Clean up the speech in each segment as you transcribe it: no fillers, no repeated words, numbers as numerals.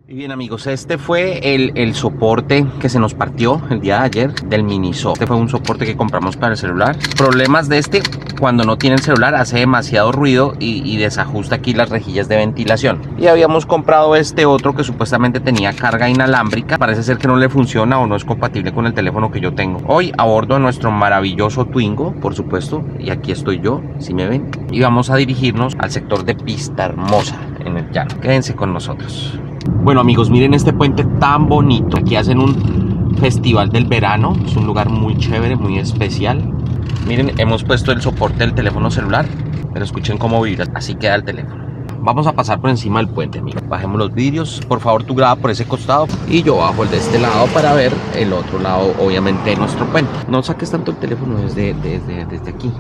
Y bien amigos, este fue el soporte que se nos partió el día de ayer del Miniso. Este fue un soporte que compramos para el celular. Problemas de este: cuando no tiene el celular hace demasiado ruido y desajusta aquí las rejillas de ventilación. Y habíamos comprado este otro que supuestamente tenía carga inalámbrica. Parece ser que no le funciona o no es compatible con el teléfono que yo tengo. Hoy a bordo de nuestro maravilloso Twingo, por supuesto, y aquí estoy yo, si me ven. Y vamos a dirigirnos al sector de Pista Hermosa, en el llano. Quédense con nosotros. Bueno amigos, miren este puente tan bonito. Aquí hacen un festival del verano. Es un lugar muy chévere, muy especial. Miren, hemos puesto el soporte del teléfono celular, pero escuchen cómo vibra. Así queda el teléfono. Vamos a pasar por encima del puente, amigos. Bajemos los vidrios. Por favor, tú graba por ese costado y yo bajo el de este lado para ver el otro lado, obviamente, de nuestro puente. No saques tanto el teléfono desde aquí.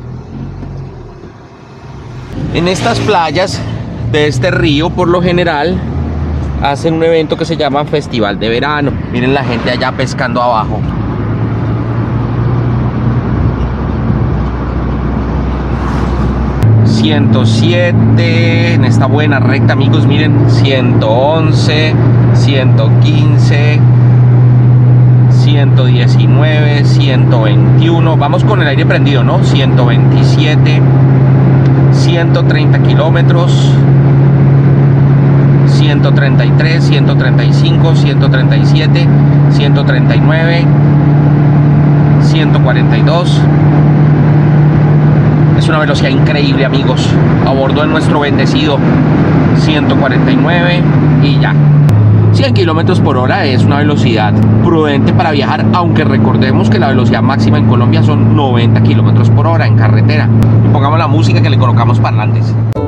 En estas playas de este río, por lo general, hacen un evento que se llama Festival de Verano. Miren la gente allá pescando abajo. ...107... en esta buena recta, amigos, miren... ...111... ...115... ...119... ...121... vamos con el aire prendido, ¿no? ...127... ...130 kilómetros... 133, 135, 137, 139, 142. Es una velocidad increíble, amigos. A bordo de nuestro bendecido 149 y ya. 100 kilómetros por hora es una velocidad prudente para viajar, aunque recordemos que la velocidad máxima en Colombia son 90 kilómetros por hora en carretera. Y pongamos la música que le colocamos parlantes.